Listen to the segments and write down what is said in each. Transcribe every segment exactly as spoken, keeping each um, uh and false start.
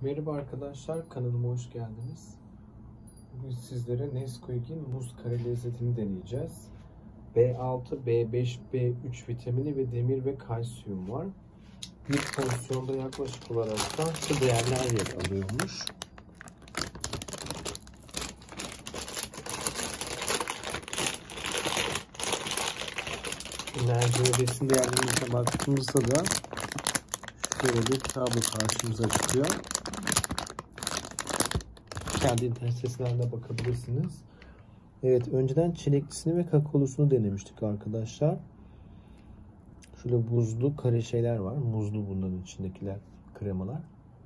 Merhaba arkadaşlar, kanalıma hoş geldiniz. Bugün sizlere Nesquik'in muz kare lezzetini deneyeceğiz. B altı, B beş, B üç vitamini ve demir ve kalsiyum var. Bir porsiyonda yaklaşık olarak da şu değerler yer alıyormuş. Enerji ve besin değerlerine baktığımızda da şöyle bir tablo karşımıza çıkıyor. Kendi internet sitesinden de bakabilirsiniz. Evet, önceden çileklisini ve kakaolusunu denemiştik arkadaşlar. Şöyle buzlu kare şeyler var. Muzlu bunların içindekiler, kremalar.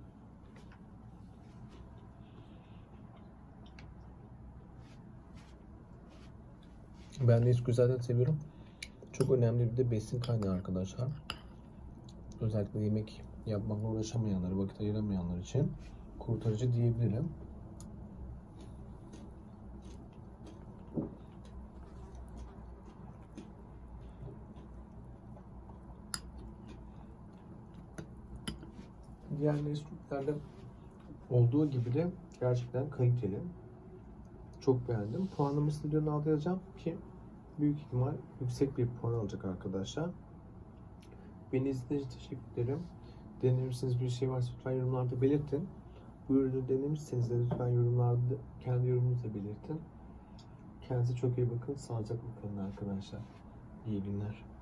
Ben Nesquik zaten seviyorum. Çok önemli bir de besin kaynağı arkadaşlar. Özellikle yemek yapmakla uğraşamayanlar, vakit ayıramayanlar için kurtarıcı diyebilirim. Diğer Nesquik'lerde olduğu gibi de gerçekten kaliteli. Çok beğendim. Puanlamasını videonun altına yazacağım ki büyük ihtimal yüksek bir puan alacak arkadaşlar. Beni izlediğiniz için teşekkür ederim. Denemişsiniz bir şey varsa lütfen yorumlarda belirtin. Bu ürünü denemişseniz de lütfen yorumlarda kendi yorumunuzu belirtin. Kendinize çok iyi bakın. Sağlıcakla kalın arkadaşlar. İyi günler.